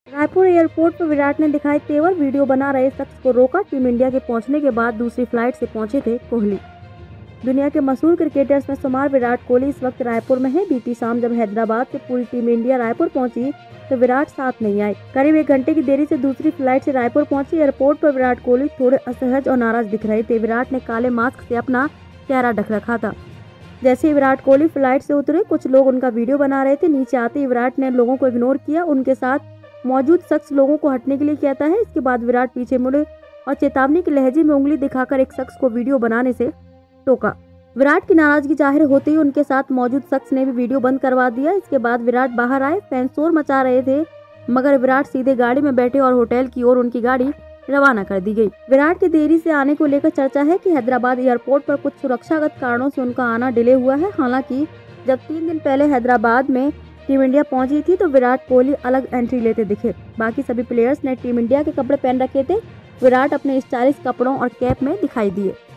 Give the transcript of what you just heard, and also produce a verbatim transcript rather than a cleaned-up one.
Raipur airport पर विराट ने दिखाई तेवर, वीडियो बना रहे शख्स को रोका। टीम इंडिया के पहुंचने के बाद दूसरी फ्लाइट से पहुंचे थे कोहली। दुनिया के मशहूर क्रिकेटर्स में शुमार विराट कोहली इस वक्त रायपुर में है। बीती शाम जब हैदराबाद से पूरी टीम इंडिया रायपुर पहुंची तो विराट साथ नहीं आए। करीब एक घंटे की देरी से दूसरी फ्लाइट से रायपुर पहुंची एयरपोर्ट पर विराट कोहली थोड़े असहज और नाराज दिख रहे थे। विराट ने काले मास्क से अपना चेहरा ढक रखा था। जैसे ही विराट कोहली फ्लाइट से उतरे, कुछ लोग उनका वीडियो बना रहे थे। नीचे आते ही विराट ने लोगों को इग्नोर किया। उनके साथ मौजूद शख्स लोगों को हटने के लिए कहता है। इसके बाद विराट पीछे मुड़े और चेतावनी के लहजे में उंगली दिखाकर एक शख्स को वीडियो बनाने से टोका। विराट की नाराजगी जाहिर होते ही उनके साथ मौजूद शख्स ने भी वीडियो बंद करवा दिया। इसके बाद विराट बाहर आए। फैंस शोर मचा रहे थे, मगर विराट सीधे गाड़ी में बैठे और होटल की ओर उनकी गाड़ी रवाना कर दी गई। विराट की देरी से आने को लेकर चर्चा है कि हैदराबाद एयरपोर्ट पर कुछ सुरक्षागत कारणों से उनका आना डिले हुआ है। हालांकि जब तीन दिन पहले हैदराबाद में टीम इंडिया पहुंची थी तो विराट कोहली अलग एंट्री लेते दिखे। बाकी सभी प्लेयर्स ने टीम इंडिया के कपड़े पहन रखे थे। विराट अपने स्टाइलिश कपड़ों और कैप में दिखाई दिए।